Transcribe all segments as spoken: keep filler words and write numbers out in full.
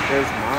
His mom.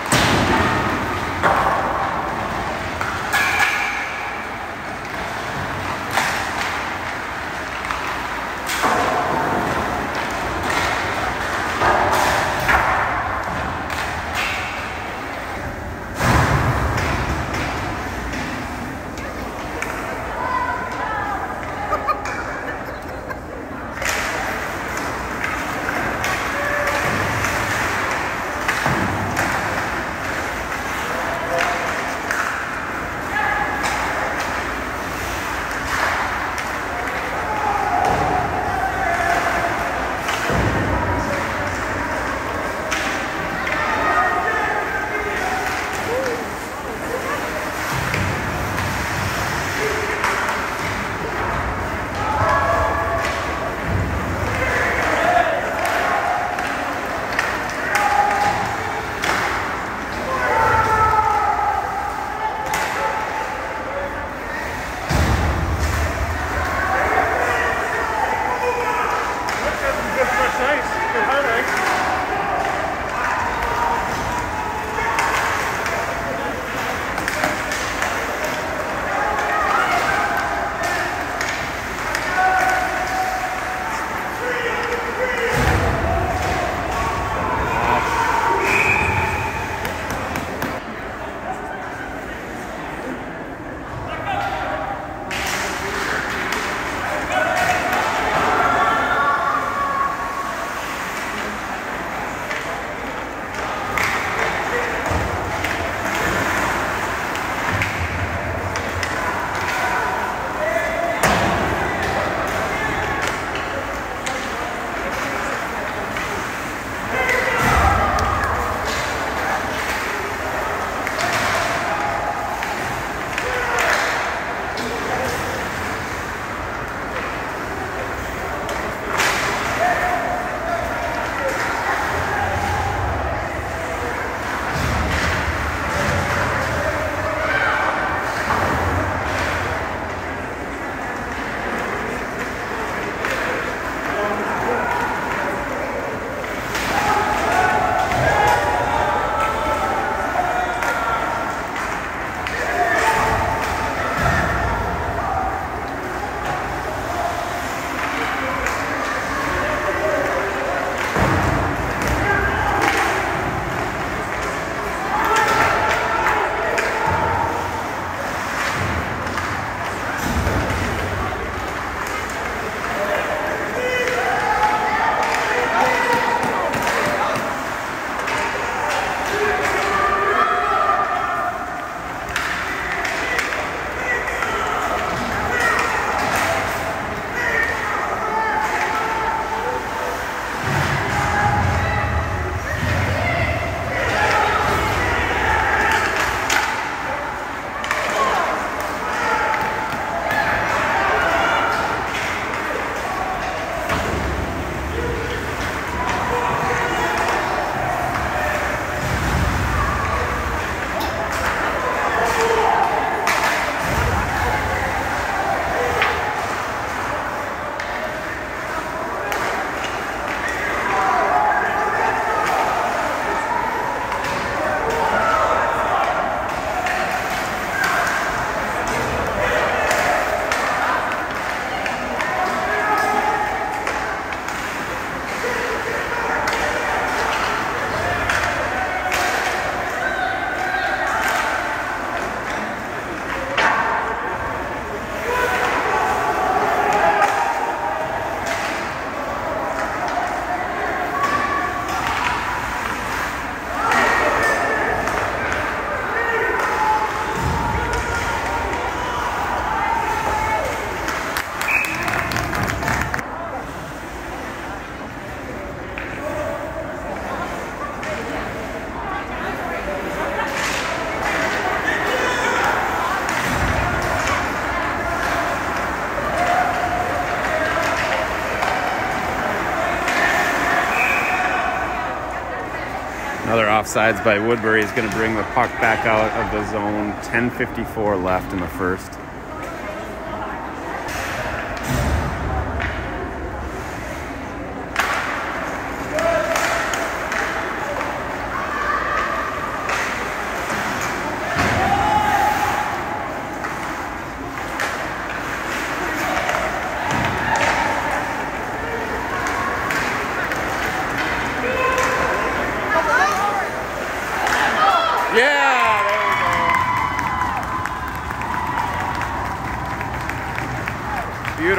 Another offsides by Woodbury is going to bring the puck back out of the zone. ten fifty-four left in the first.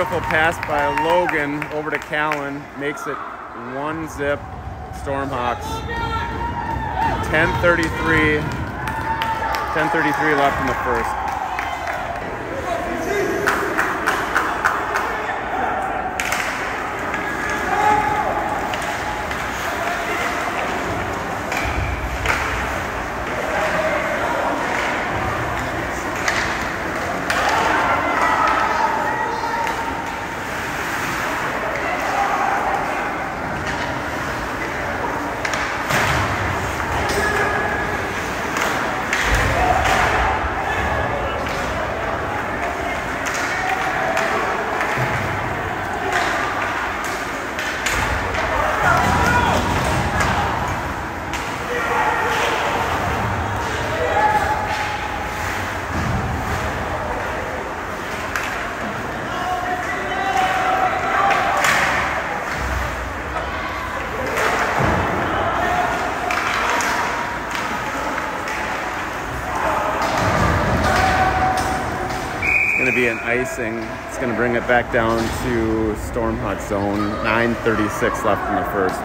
beautiful pass by Logan over to Callan. Makes it one zip. Stormhawks. ten thirty-three. ten thirty-three left in the first. Be an icing. It's going to bring it back down to Stormhawk zone. nine thirty-six left in the first.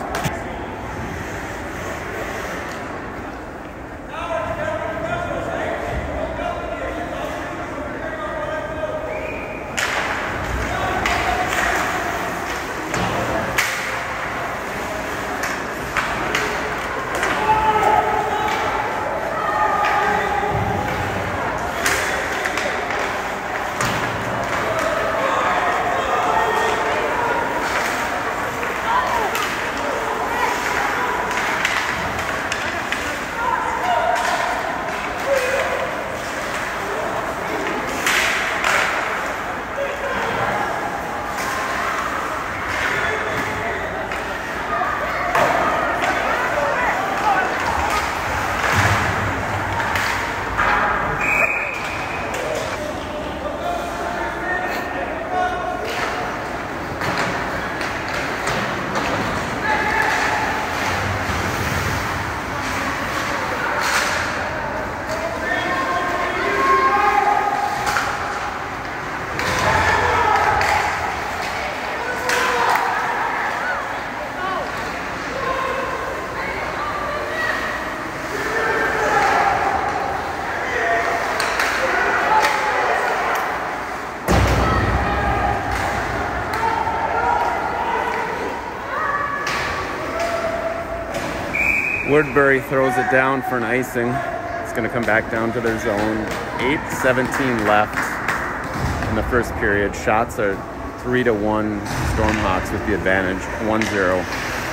Woodbury throws it down for an icing. It's going to come back down to their zone. eight seventeen left in the first period. Shots are three to one. Stormhawks with the advantage. one zero.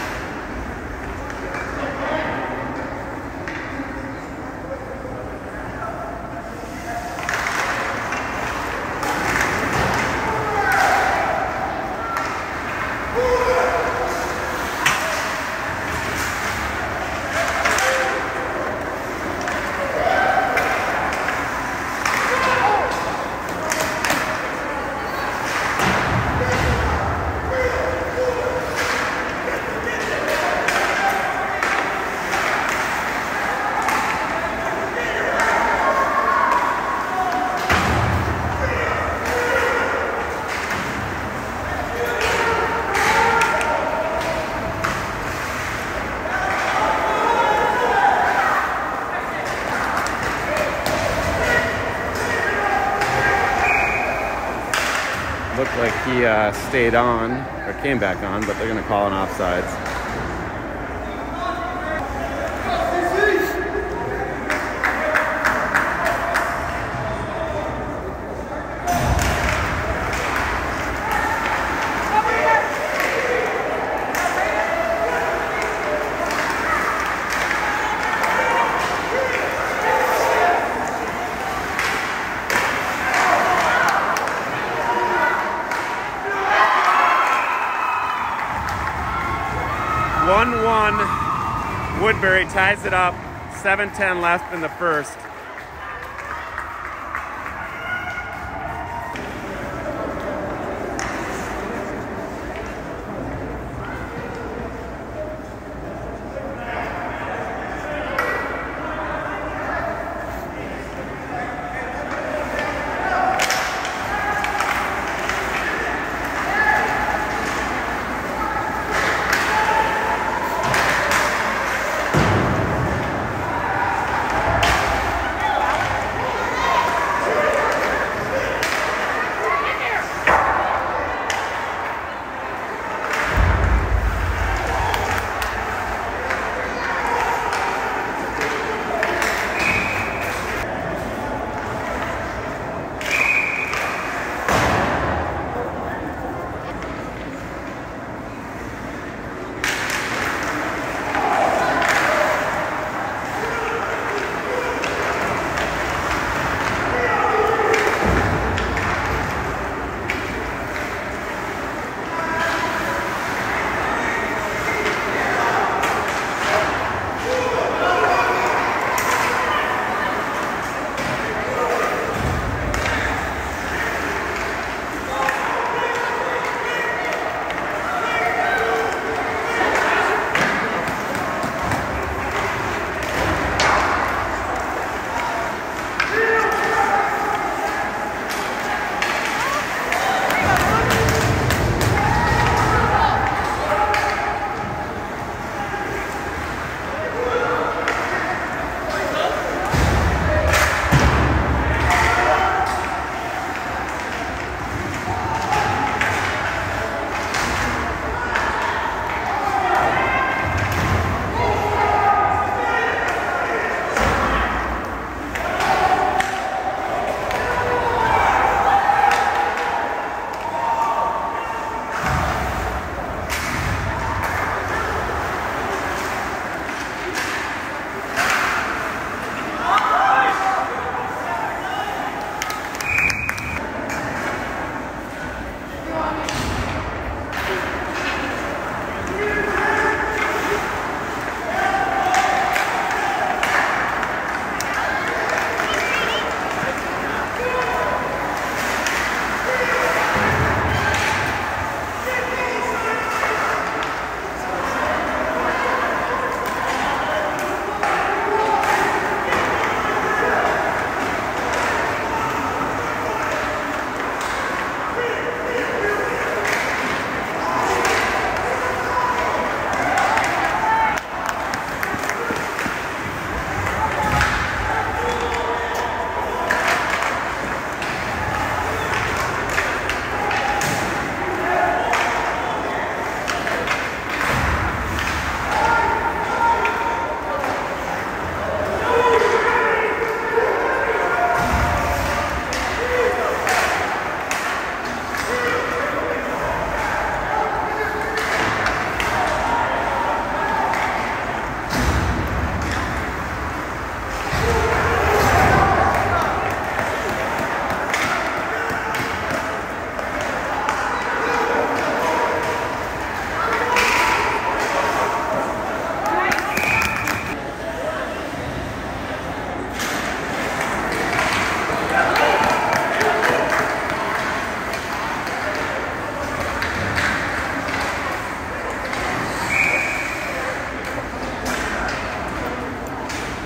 Looked like he uh, stayed on, or came back on, but they're going to call an offsides. one one. Woodbury ties it up. seven ten left in the first.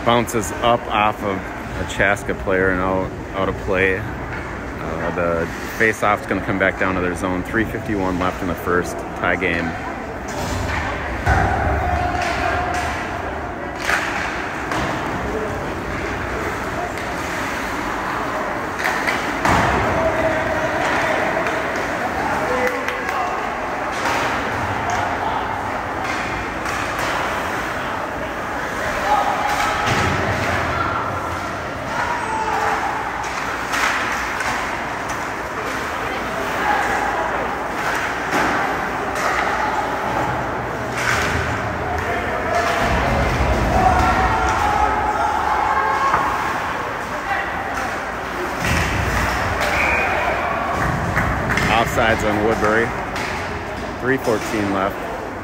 Bounces up off of a Chaska player and out, out of play. Uh, the face-off is going to come back down to their zone. three fifty-one left in the first, tie game. Offsides on Woodbury. three fourteen left.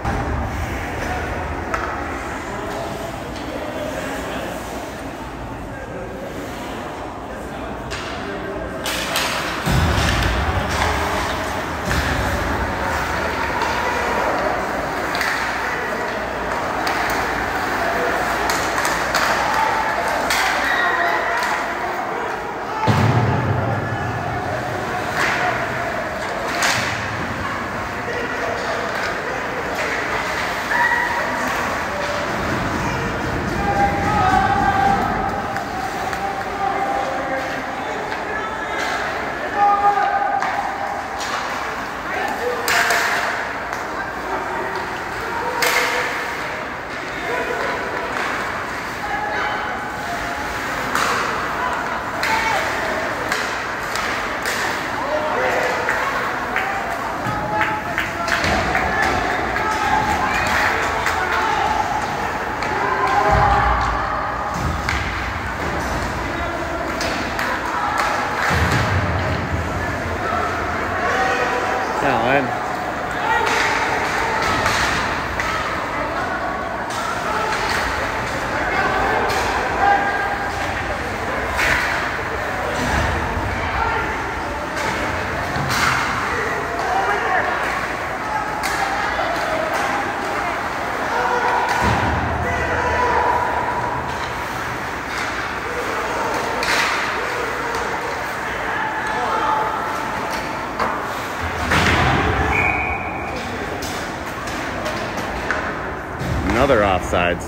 Another offsides.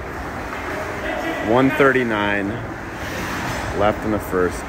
one thirty-nine left in the first.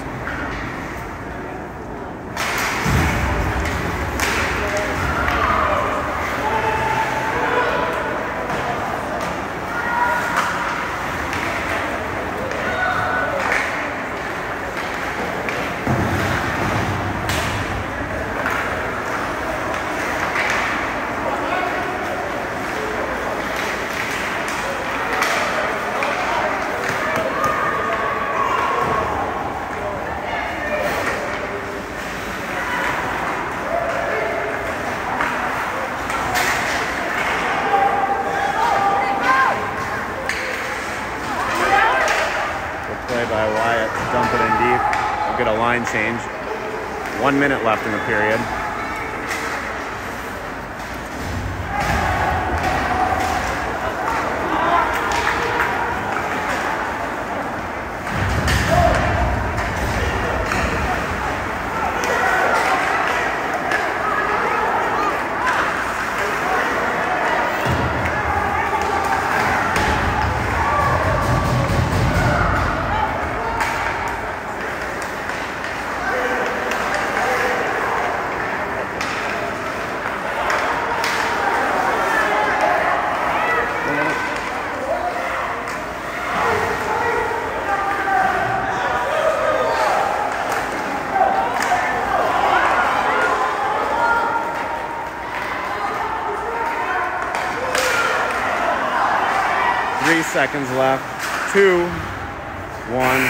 By Wyatt, dump it in deep. We'll get a line change. One minute left in the period. Three seconds left. Two, one.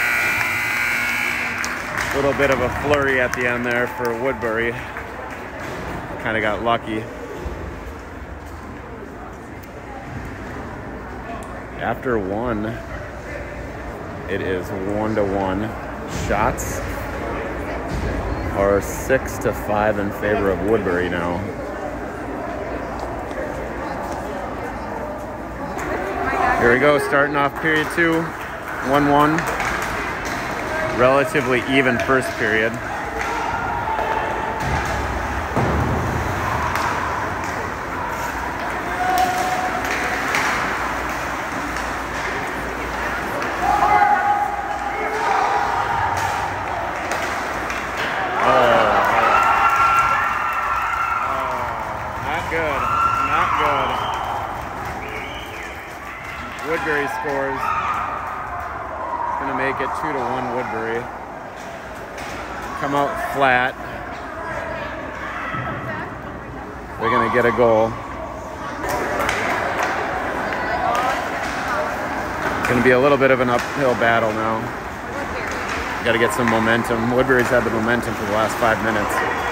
A little bit of a flurry at the end there for Woodbury. Kind of got lucky. After one, it is one to one. Shots are six to five in favor of Woodbury now. Here we go, starting off period two, one one. Relatively even first period. Woodbury scores. It's going to make it two to one Woodbury. Come out flat. They're going to get a goal. It's going to be a little bit of an uphill battle now. Got to get some momentum. Woodbury's had the momentum for the last five minutes.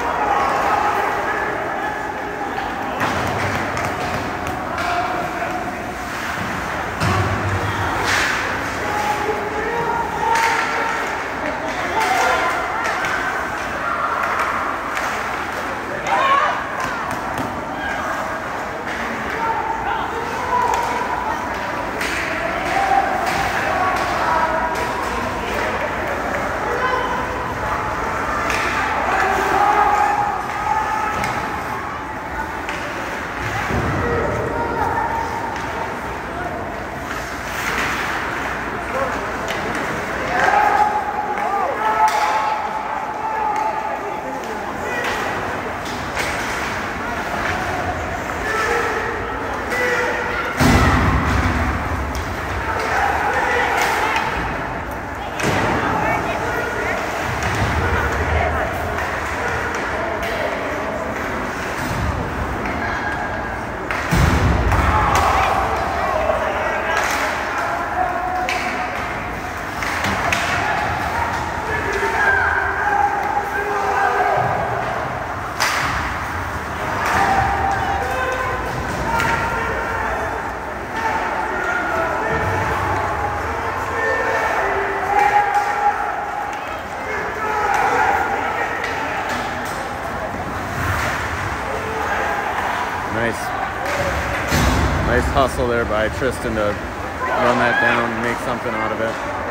Nice, nice hustle there by Tristan to run that down and make something out of it.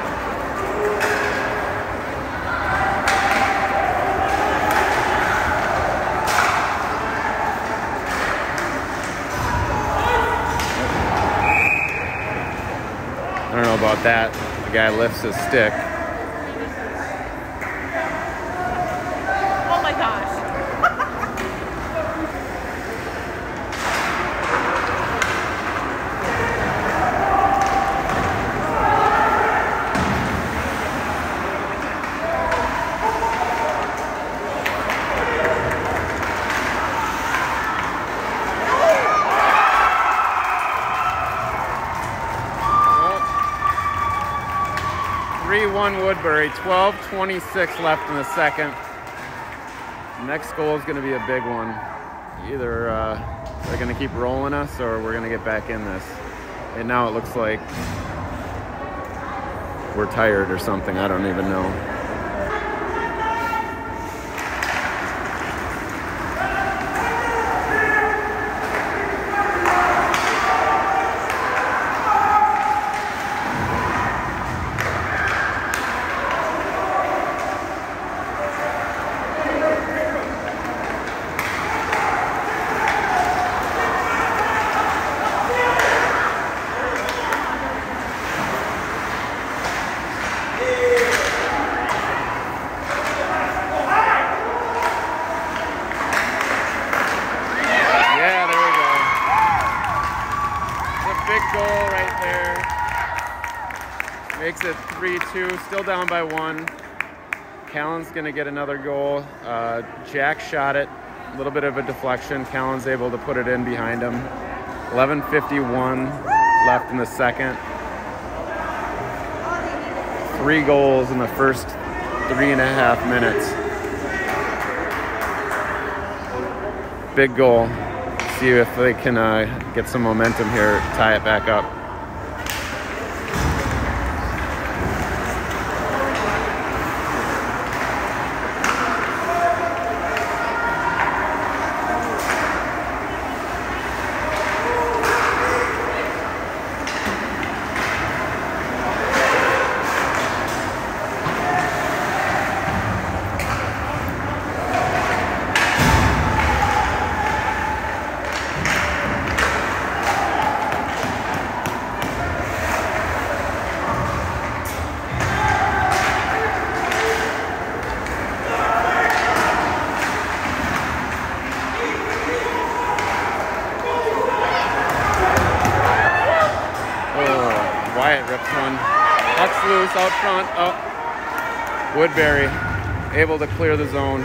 I don't know about that. The guy lifts his stick. Oh my gosh. three one Woodbury, twelve twenty-six left in the second. The next goal is going to be a big one. Either uh, they're going to keep rolling us or we're going to get back in this. And now it looks like we're tired or something. I don't even know. Goal right there. Makes it three two, still down by one. Callan's gonna get another goal. Uh, Jack shot it, a little bit of a deflection. Callan's able to put it in behind him. eleven fifty-one left in the second. Three goals in the first three and a half minutes. Big goal. See if they can uh, get some momentum here, tie it back up. rips one. Puck's loose out front. Oh, Woodbury able to clear the zone.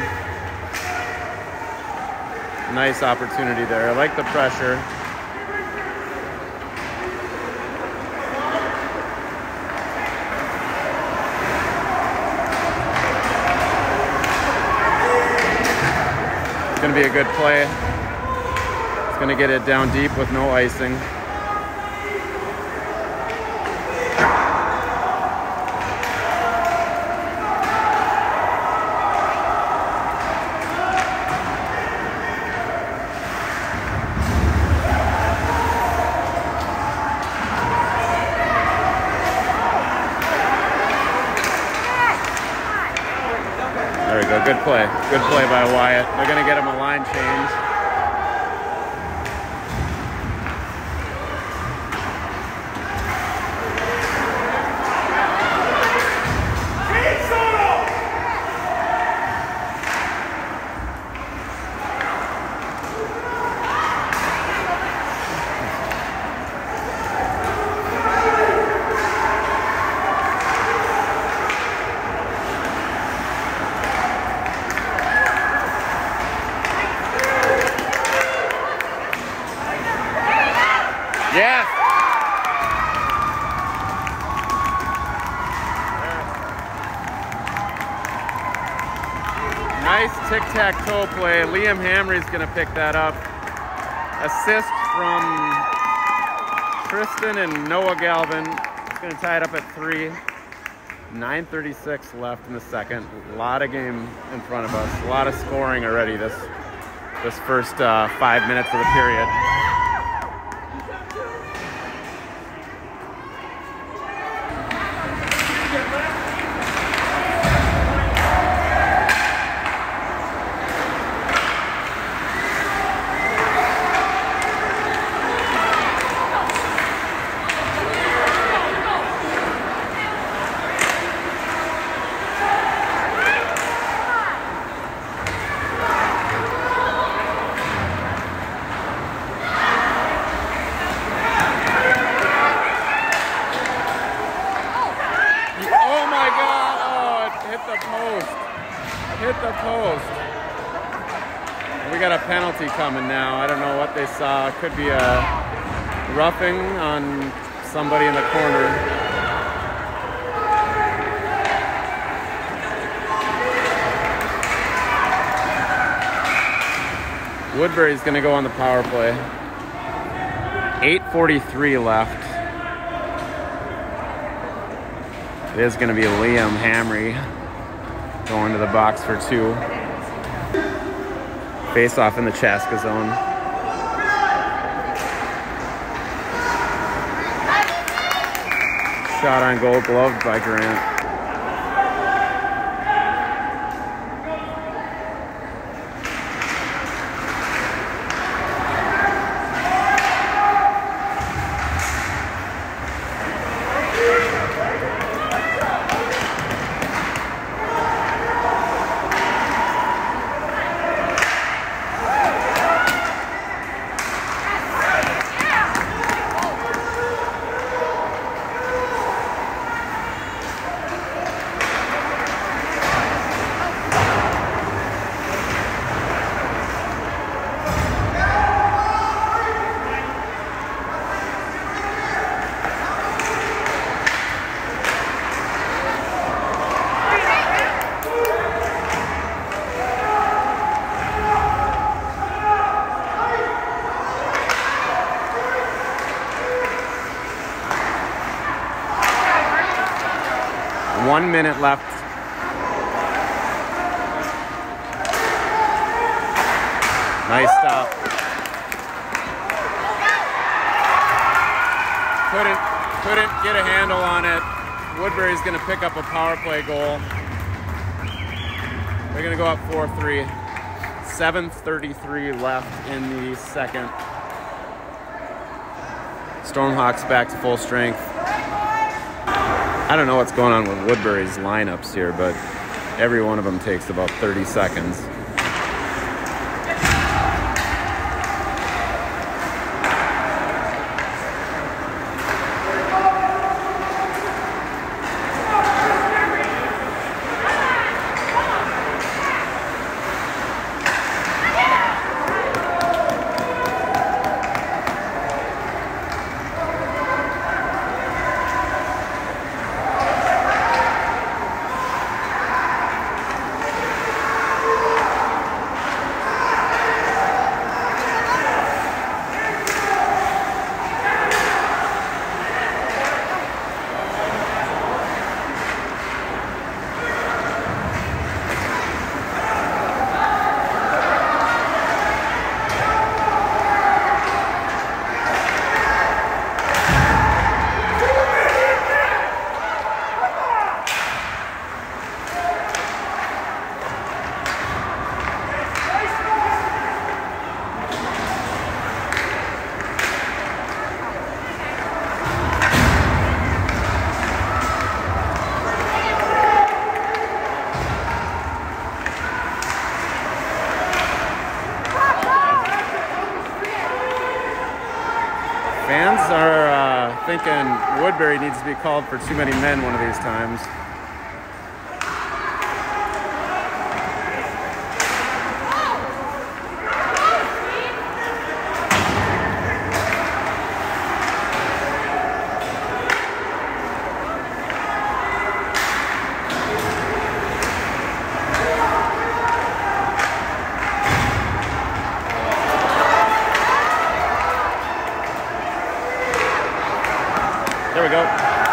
Nice opportunity there. I like the pressure. It's going to be a good play. It's going to get it down deep with no icing. There we go, good play. Good play by Wyatt. They're gonna get him a line change. Yes! Nice tic-tac-toe play. Liam Hamry's going to pick that up. Assist from Tristan and Noah Galvin. It's going to tie it up at three. nine thirty-six left in the second. A lot of game in front of us. A lot of scoring already this, this first uh, five minutes of the period. Hit the post. We got a penalty coming now. I don't know what they saw. It could be a roughing on somebody in the corner. Woodbury's going to go on the power play. eight forty-three left. It is going to be Liam Hamry going to the box for two. Face off in the Chaska zone. Shot on goal, gloved by Grant. One minute left. Nice stop. Couldn't, couldn't get a handle on it. Woodbury's going to pick up a power play goal. They're going to go up four three. seven thirty-three left in the second. Stormhawks back to full strength. I don't know what's going on with Woodbury's lineups here, but every one of them takes about thirty seconds. Fans are uh, thinking Woodbury needs to be called for too many men one of these times. There we go.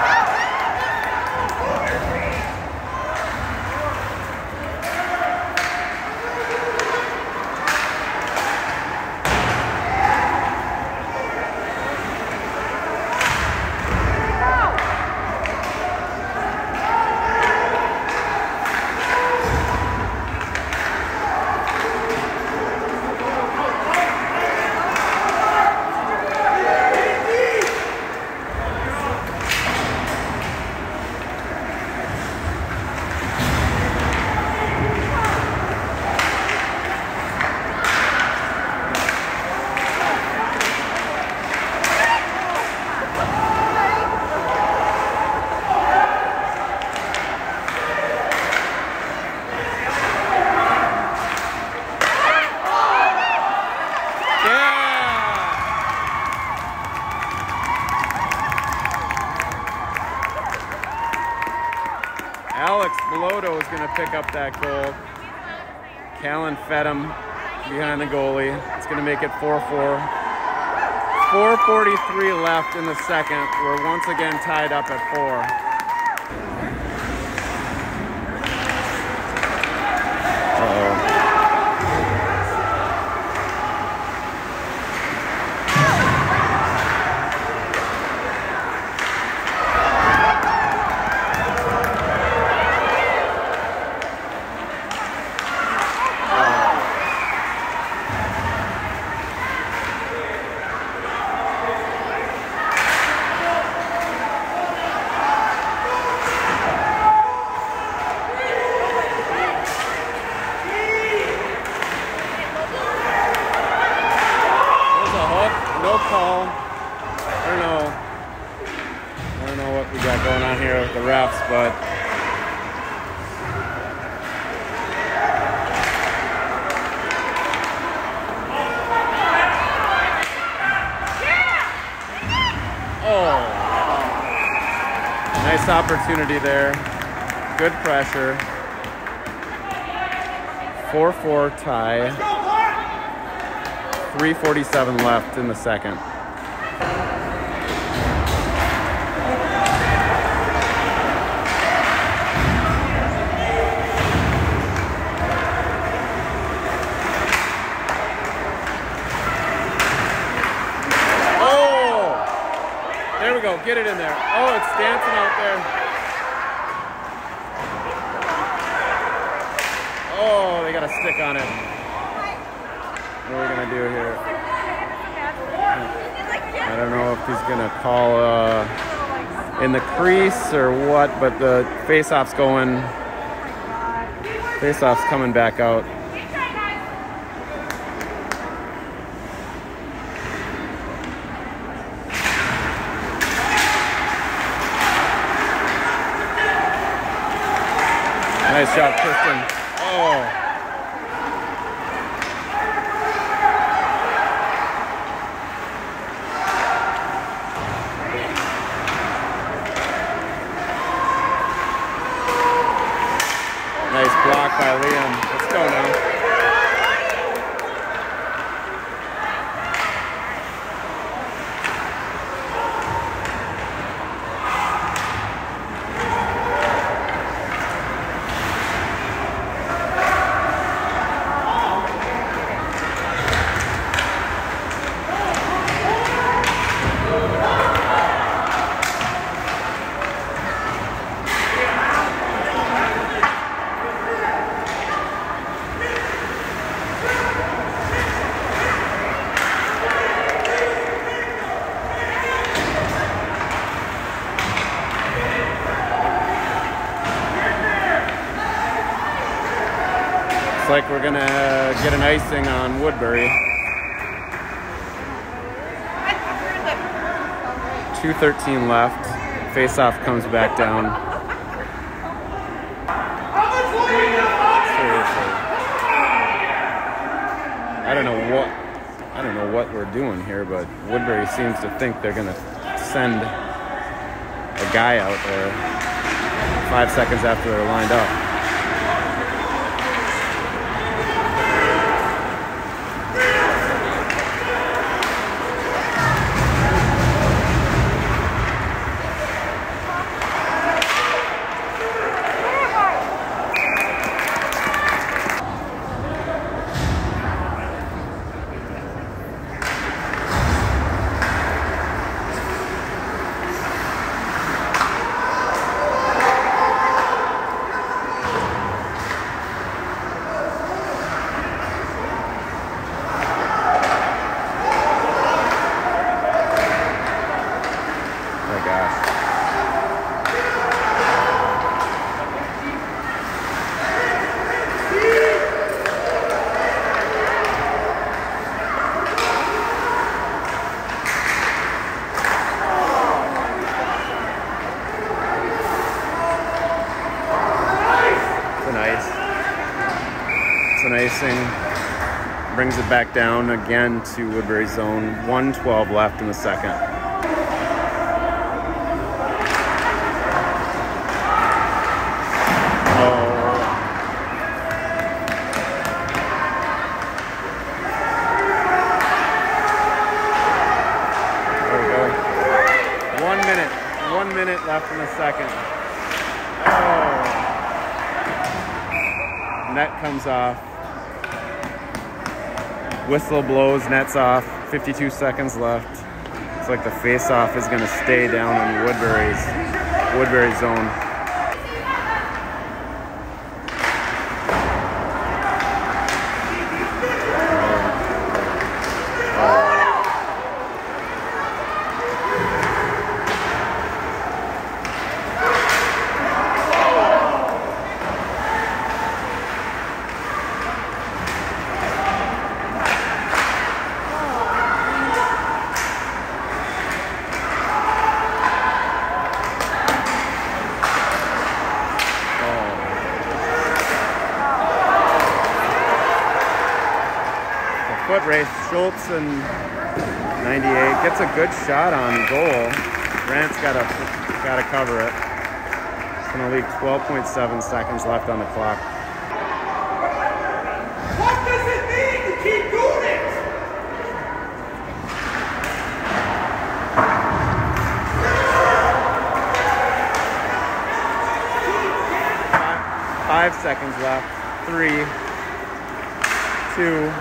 Alex Beloto is going to pick up that goal. Callan fed him behind the goalie. It's going to make it four four. four forty-three left in the second. We're once again tied up at four. Uh-oh. No call. I don't know. I don't know what we got going on here with the refs, but oh, nice opportunity there. Good pressure. four four tie. three forty-seven left in the second. Oh! There we go. Get it in there. Oh, it's dancing out there. Oh, they got a stick on it. What are we going to do here? I don't know if he's going to call uh, in the crease or what, but the face-off's going. Face-off's coming back out. Nice shot, Kristen. Oh. Nice block by Liam. Let's go now. Looks like we're gonna get an icing on Woodbury. two thirteen left. Face-off comes back down. Seriously. I don't know what I don't know what we're doing here, but Woodbury seems to think they're gonna send a guy out there five seconds after they're lined up. Brings it back down again to Woodbury zone. one twelve left in the second. Oh. There we go. One minute. One minute left in the second. Oh. Net comes off. Whistle blows, net's off, fifty-two seconds left. Looks like the face-off is going to stay down in Woodbury's Woodbury zone. Foot race, Schultz and ninety-eight gets a good shot on goal. Grant's got to got to cover it. It's going to leave twelve point seven seconds left on the clock. What does it mean to keep doing it? Five, five seconds left. Three, two.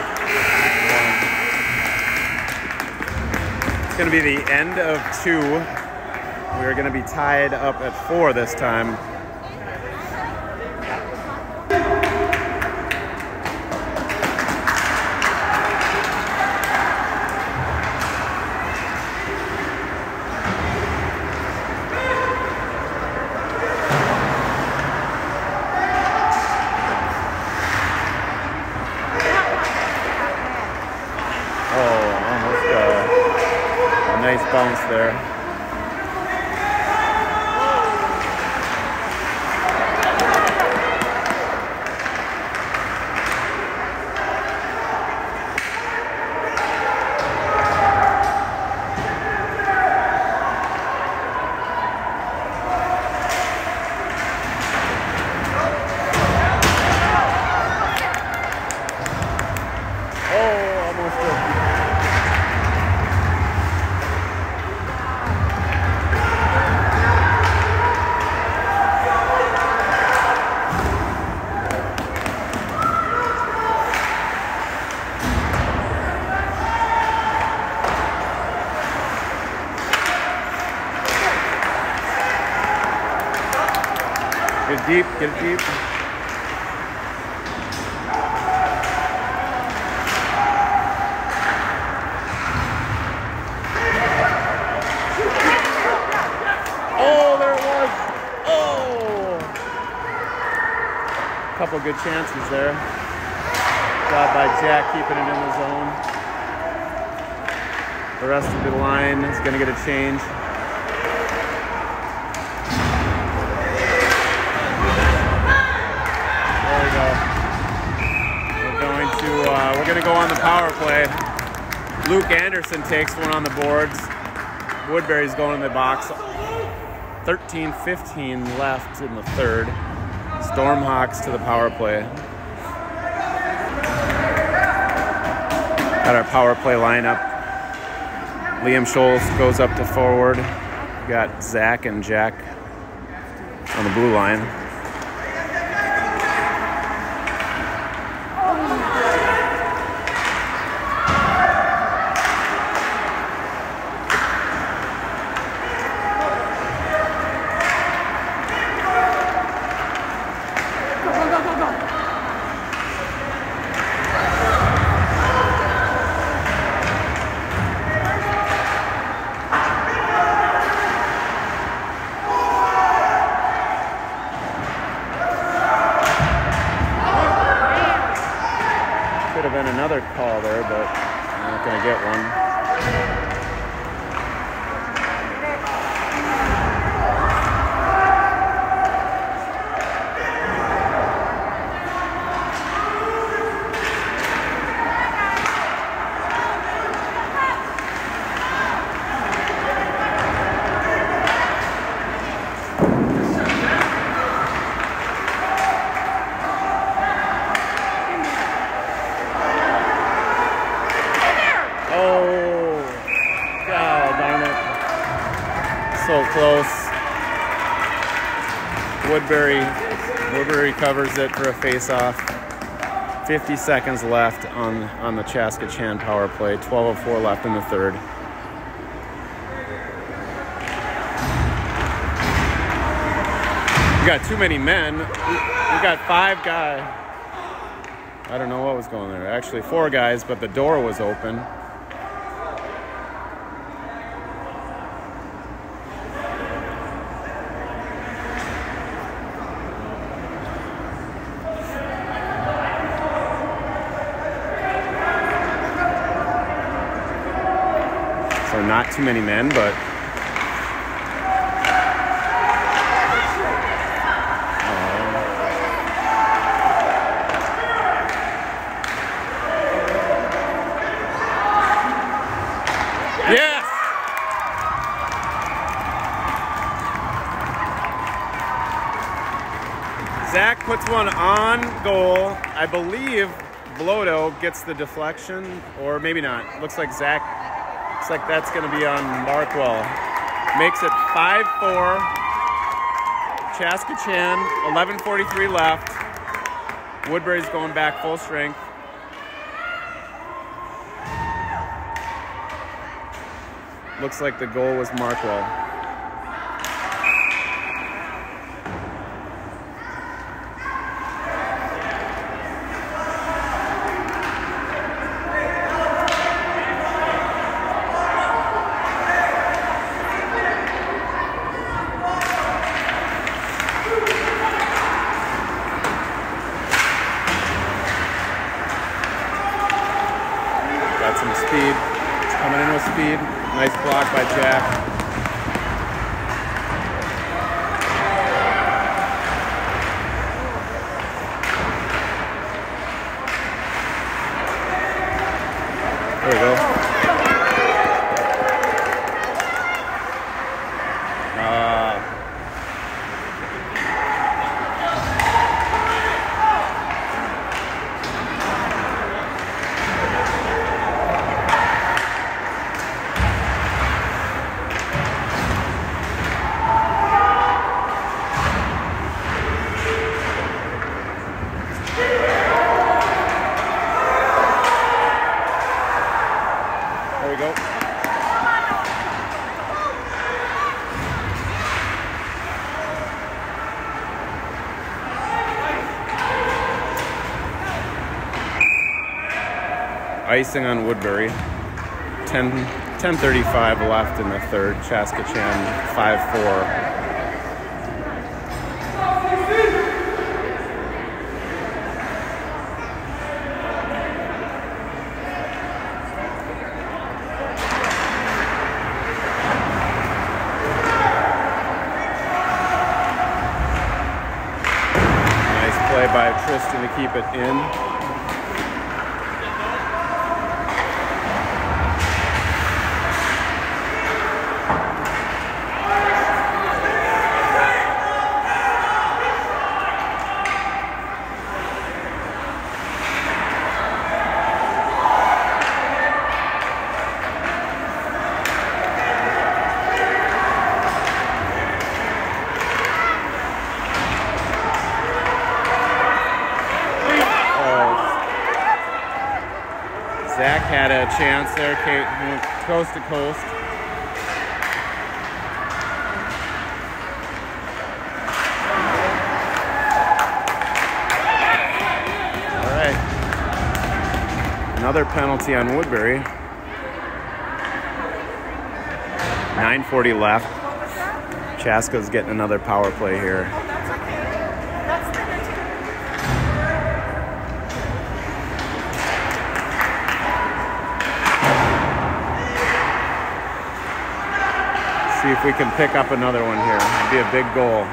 It's going to be the end of two. We're going to be tied up at four this time. Nice bounce there. Oh, almost good. Get deep, get deep. Oh, there it was. Oh! Couple good chances there. Job by Jack keeping it in the zone. The rest of the line is going to get a change. There we go. We're going to uh, we're going to go on the power play. Luke Anderson takes one on the boards. Woodbury's going in the box. thirteen fifteen left in the third. Stormhawks to the power play. Got our power play lineup. Liam Scholes goes up to forward. We got Zach and Jack on the blue line. Could have been another call there, but I'm not going to get one. So close. Woodbury, Woodbury covers it for a face-off. fifty seconds left on, on the C C H A power play. twelve oh four left in the third. We got too many men. We, we got five guys. I don't know what was going there. Actually, four guys, but the door was open. So not too many men, but yes! Zach puts one on goal. I believe Blodo gets the deflection, or maybe not. Looks like Zach. Looks like that's going to be on Markwell. Makes it five four. Chaskachan, eleven forty-three left. Woodbury's going back full strength. Looks like the goal was Markwell. Got some speed. It's coming in with speed. Nice block by Jack. There we go. Uh, There we go. Icing on Woodbury. ten thirty-five left in the third. Chaskachan five four. by Tristan to keep it in. Zach had a chance there, Kate, went coast to coast. All right. Another penalty on Woodbury. nine forty left. Chaska's getting another power play here. See if we can pick up another one here. It'd be a big goal.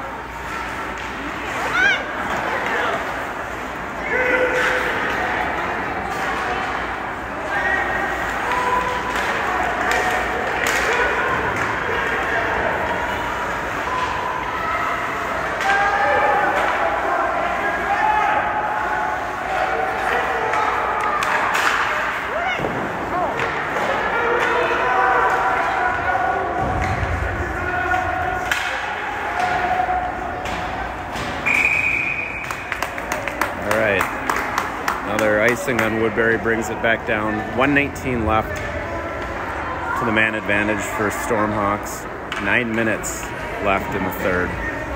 Another icing on Woodbury brings it back down. one nineteen left to the man advantage for Stormhawks. Nine minutes left in the third.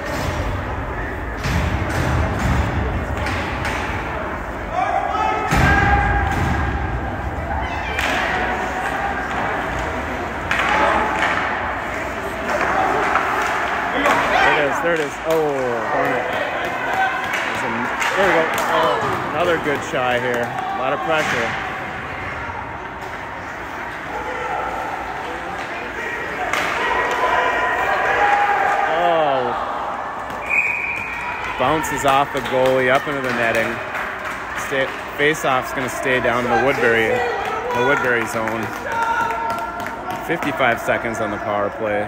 There it is, there it is. Oh, darn it. There we go. Oh, another good shy here. A lot of pressure. Oh. Bounces off the goalie up into the netting. Stay, face-off's going to stay down in the Woodbury, the Woodbury zone. fifty-five seconds on the power play.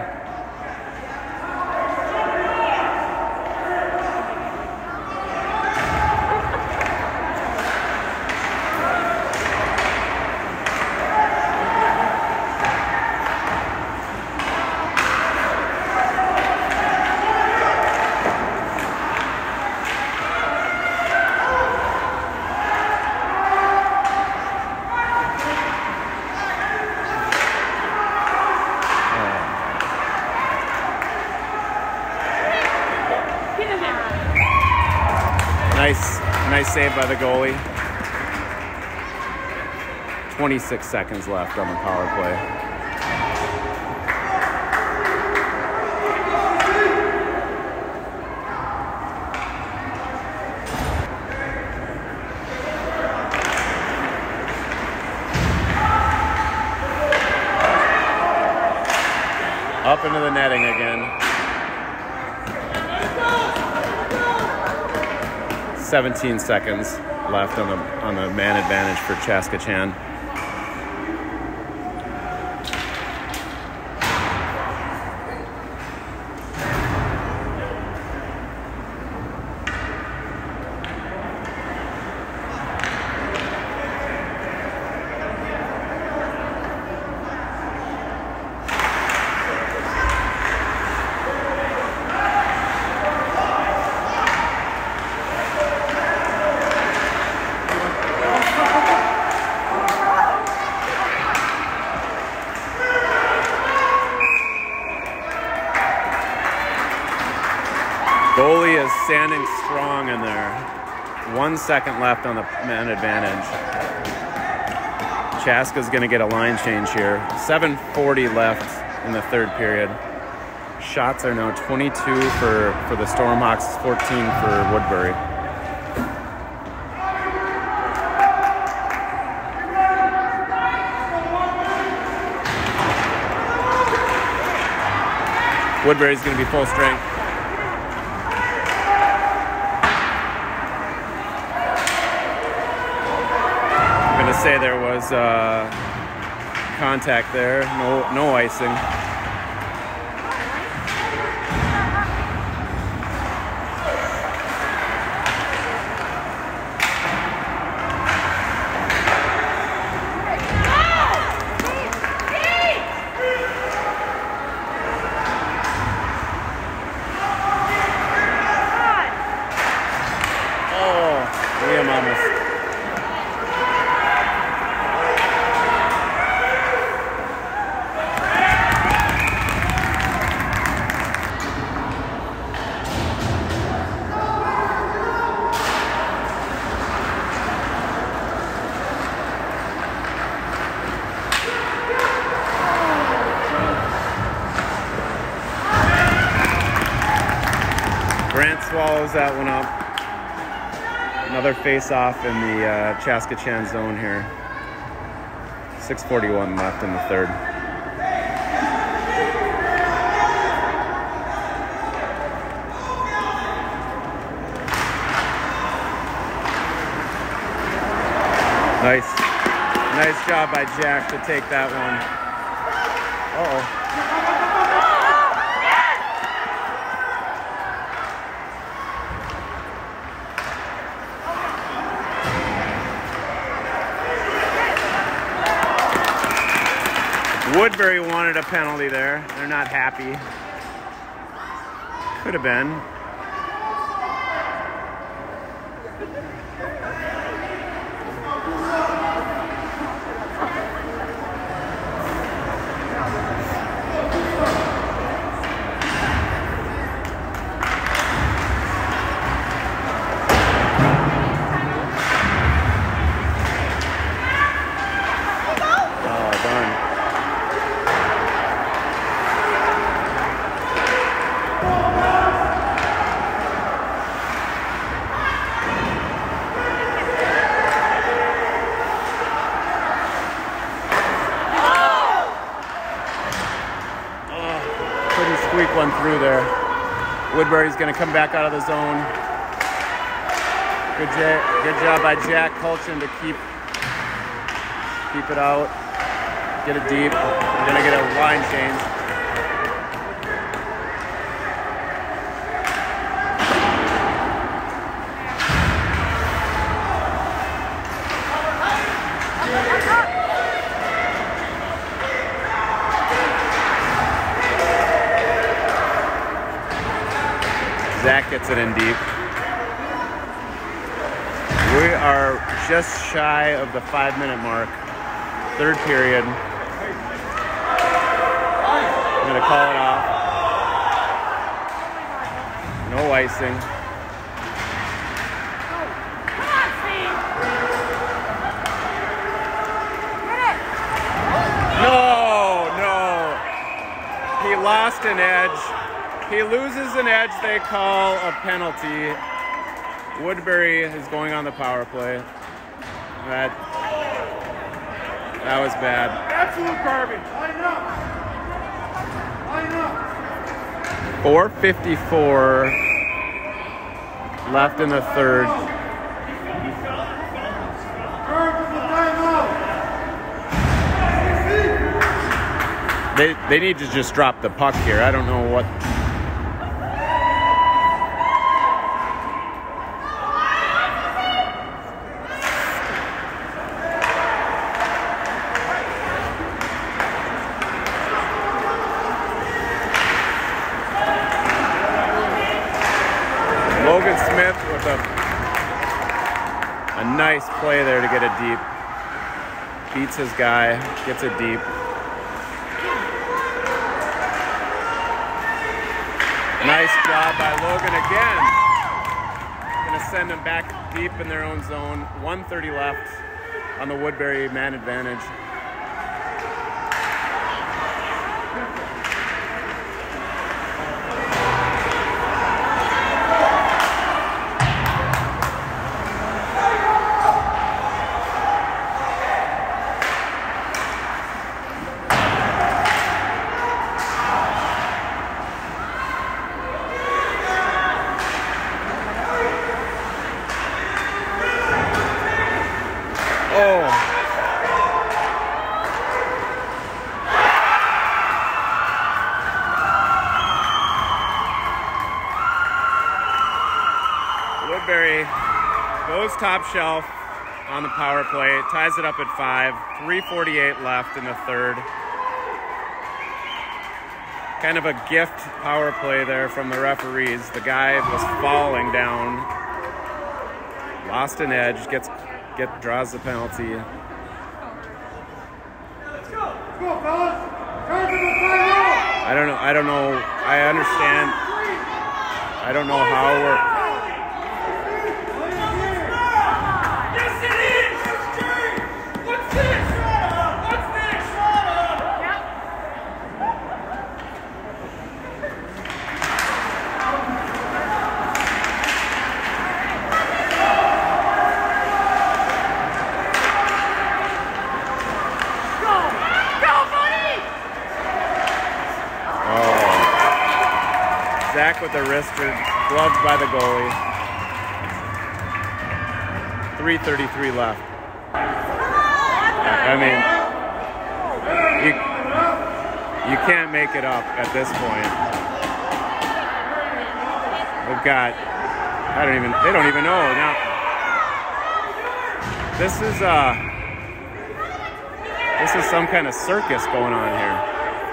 Nice, nice save by the goalie. twenty-six seconds left on the power play. Up into the netting again. seventeen seconds left on the on the man advantage for C C H A. Goalie is standing strong in there. One second left on the man advantage. Chaska's going to get a line change here. seven forty left in the third period. Shots are now twenty-two for, for the Stormhawks, fourteen for Woodbury. Woodbury's going to be full strength. say there was uh, contact there. No, no icing. Liam almost. Grant swallows that one up. Another face-off in the uh, C C H A zone here. six forty-one left in the third. Nice. Nice job by Jack to take that one. Uh-oh. Woodbury wanted a penalty there. They're not happy. Could have been. Squeak one through there. Woodbury's going to come back out of the zone. Good, ja good job by Jack Colchin to keep keep it out. Get it deep. We're going to get a line change. Zach gets it in deep. We are just shy of the five minute mark. Third period. I'm gonna call it off. No icing. No, no. He lost an edge. He loses an edge, they call a penalty. Woodbury is going on the power play. That, that was bad. Absolute garbage. Line up. Line up. four fifty-four left in the third. They, they need to just drop the puck here. I don't know what... Logan Smith with a, a nice play there to get it deep. Beats his guy, gets it deep. Nice job by Logan again. Gonna send them back deep in their own zone. one thirty left on the Woodbury man advantage. Oh, top shelf on the power play. Ties it up at five. three forty-eight left in the third. Kind of a gift power play there from the referees. The guy was falling down. Lost an edge. Gets get draws the penalty. Let's go. Let's go, fellas. I don't know. I don't know. I understand. I don't know how we're. Yes, it is. What's this? What's this? Go, go, buddy! Oh. Zach with the wrister, gloved by the goalie. three thirty-three left. I mean, you, you can't make it up at this point. We've got, I don't even, they don't even know now. This is, uh, this is some kind of circus going on here.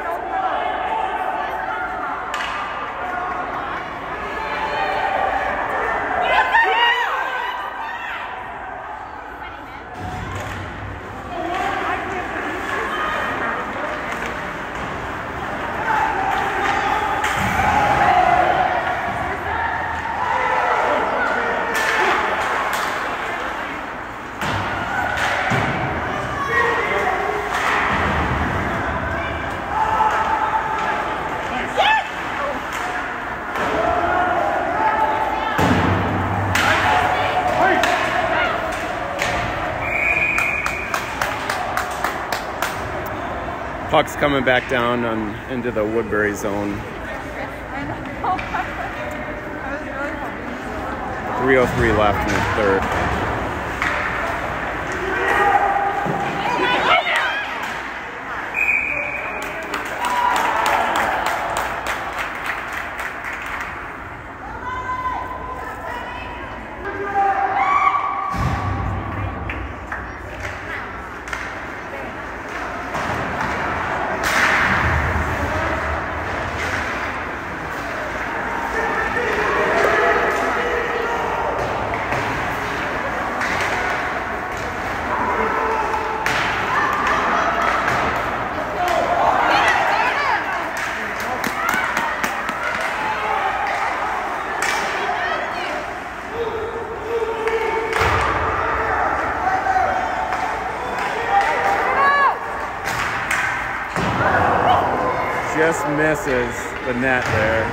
Puck's coming back down on into the Woodbury zone. three oh three left in the third. Just misses the net there.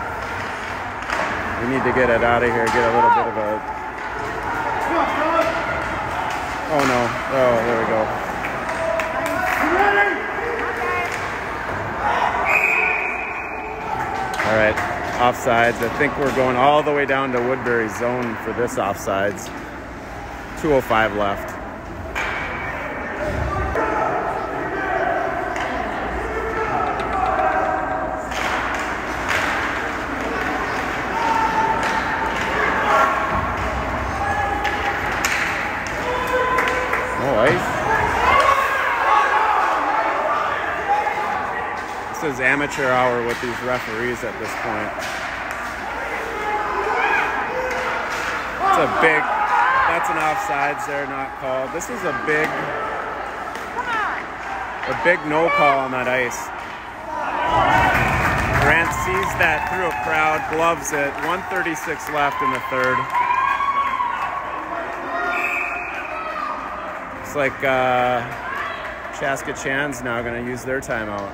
We need to get it out of here, get a little bit of a... Oh no, oh, there we go. All right, offsides. I think we're going all the way down to Woodbury zone for this offsides. two oh five left. This is amateur hour with these referees at this point. It's a big, that's an offsides there, not called. This is a big, a big no call on that ice. Grant sees that through a crowd, gloves it. one thirty-six left in the third. Looks like uh, C C H A's now going to use their timeout.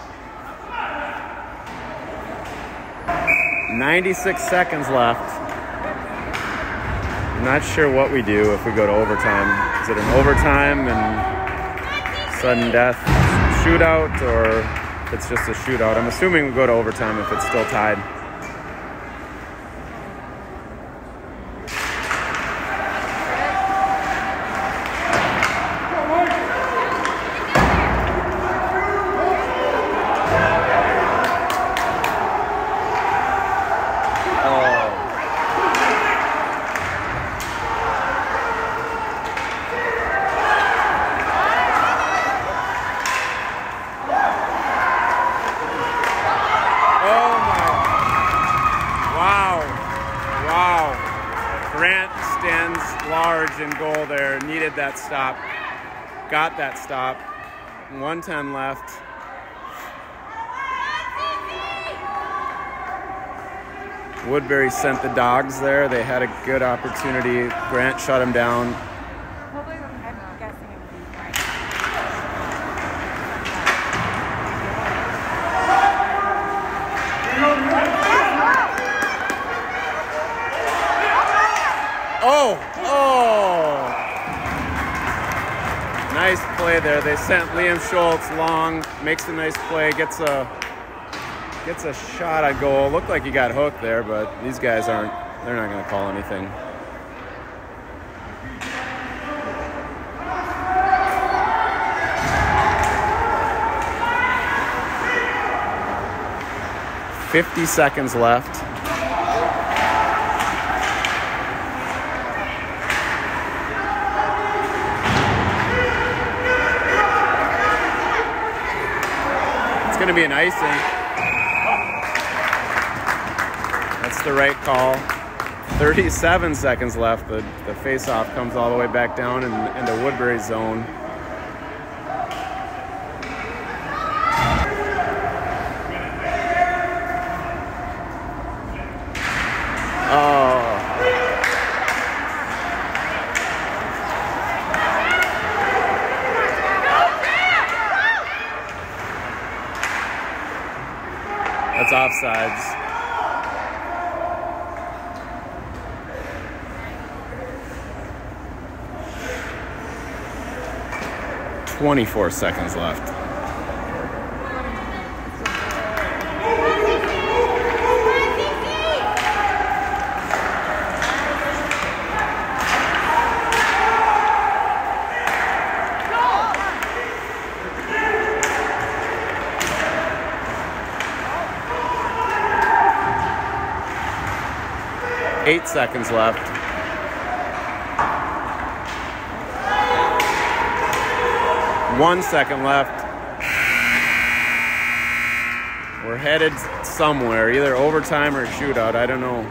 ninety-six seconds left. I'm not sure what we do if we go to overtime. Is it an overtime and sudden death shootout, or if it's just a shootout? I'm assuming we go to overtime if it's still tied. large in goal there. Needed that stop. Got that stop. one ten left. Woodbury sent the dogs there. They had a good opportunity. Grant shut him down. Probably, I'm guessing it would be right. Oh, oh. Nice play there. They sent Liam Schultz long, makes a nice play, gets a gets a shot at goal. Looked like he got hooked there, but these guys aren't, they're not going to call anything. fifty seconds left. It's going to be an icing. That's the right call. thirty-seven seconds left. The, the face-off comes all the way back down in, into Woodbury's zone. Oh. That's offsides. twenty-four seconds left. Eight seconds left. One second left. We're headed somewhere, either overtime or shootout. I don't know.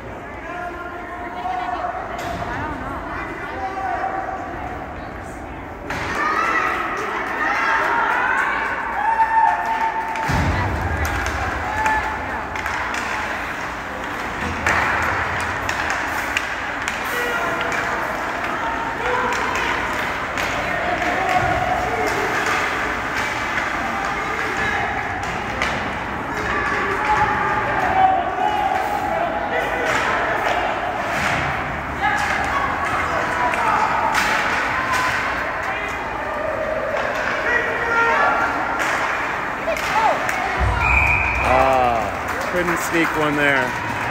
Couldn't sneak one there.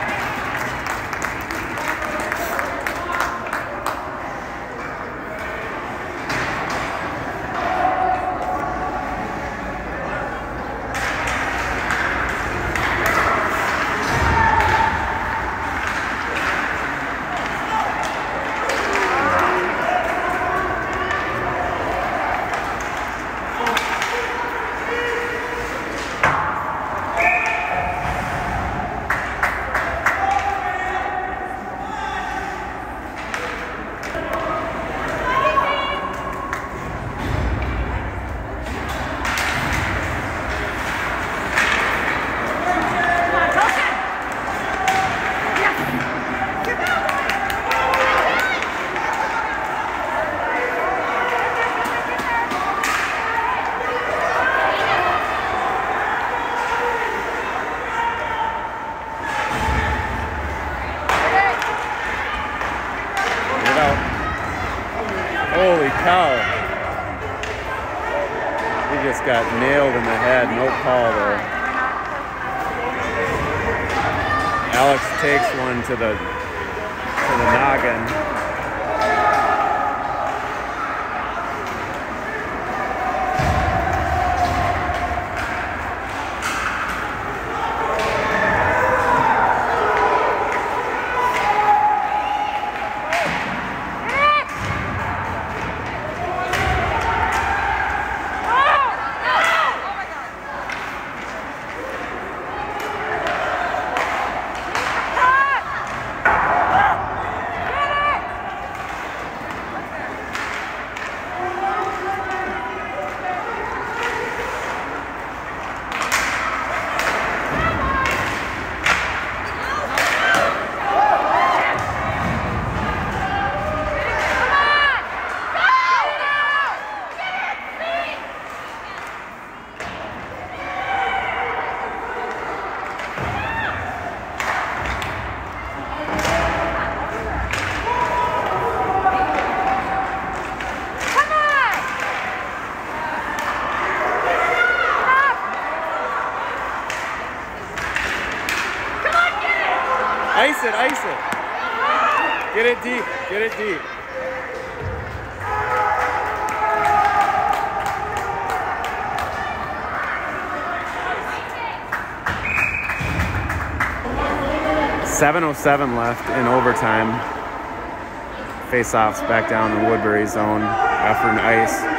Holy cow. He just got nailed in the head. No call there. Alex takes one to the to the noggin. Ice it, ice it. Get it deep, get it deep. seven oh seven left in overtime. Face-offs back down in Woodbury zone after an ice.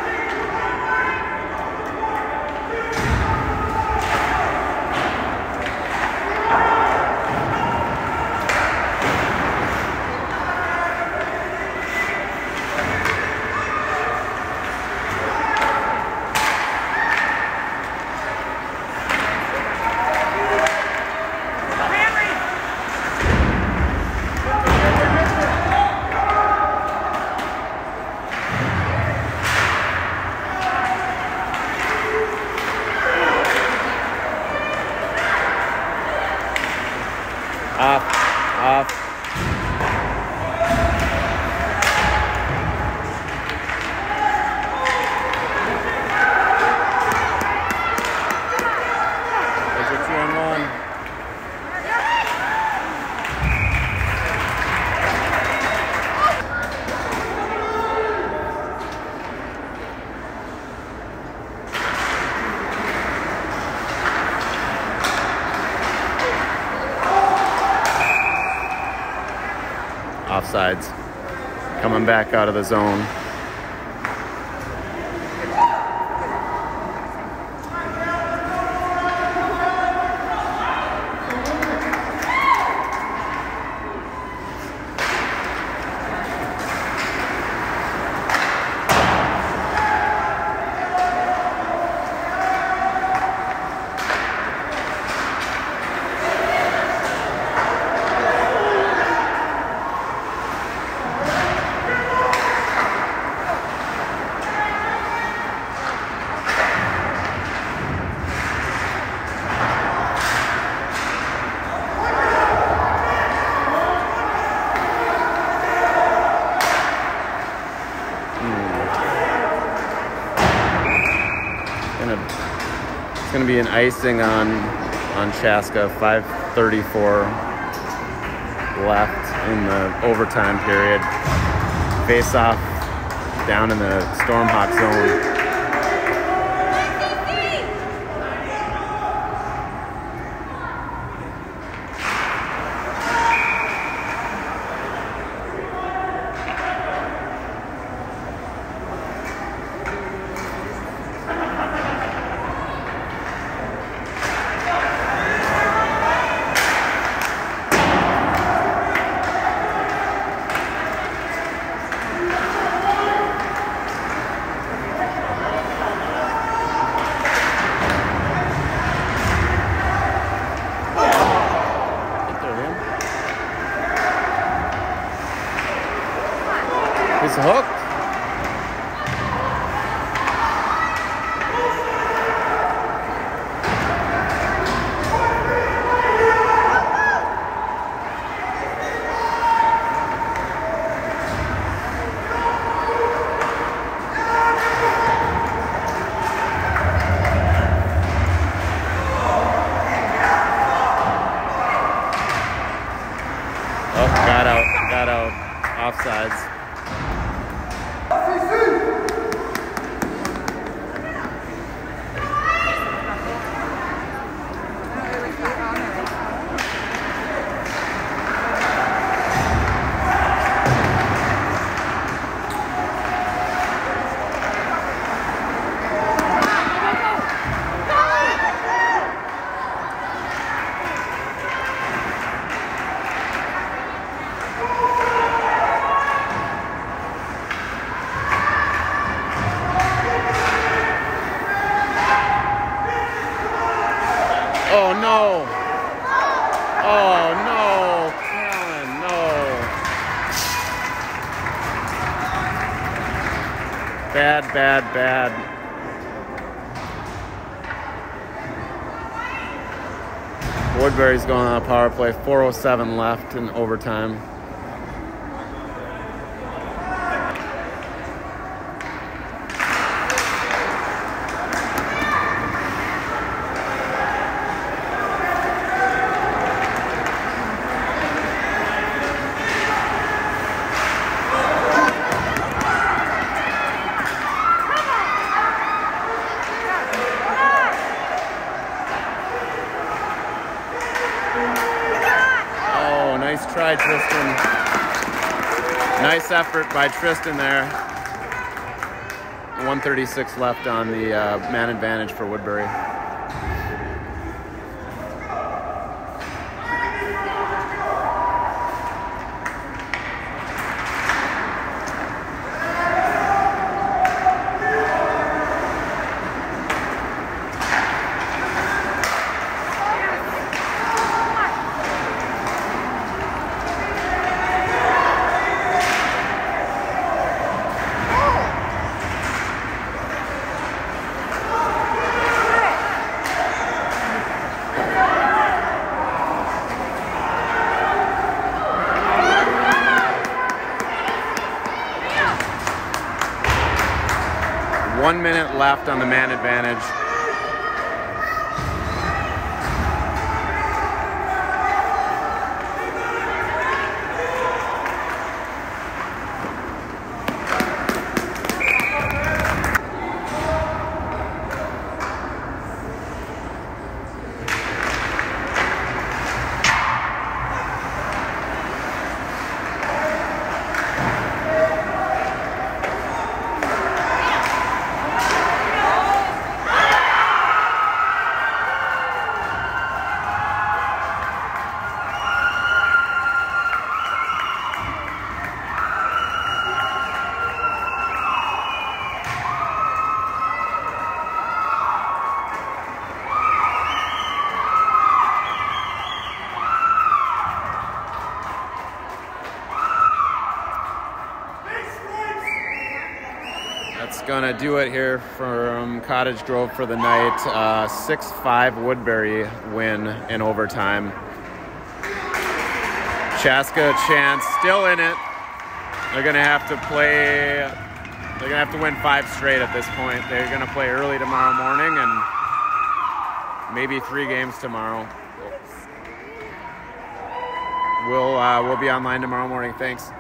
Off, off. There's your two on one. Offsides. Coming back out of the zone. It's going to be an icing on on Chaska. five thirty-four left in the overtime period. Face off down in the Stormhawk zone. He's hooked. Oh, got out, got out. Offsides. Oh no! Oh no! Callan, no! Bad, bad, bad. Woodbury's going on a power play. four oh seven left in overtime. Nice try, Tristan. Nice effort by Tristan there. one thirty-six left on the uh, man advantage for Woodbury. One minute left on the man advantage. That's gonna do it here from Cottage Grove for the night. Uh, six five Woodbury win in overtime. Chaska Chance still in it. They're gonna have to play, they're gonna have to win five straight at this point. They're gonna play early tomorrow morning and maybe three games tomorrow. We'll, uh, we'll be online tomorrow morning. Thanks.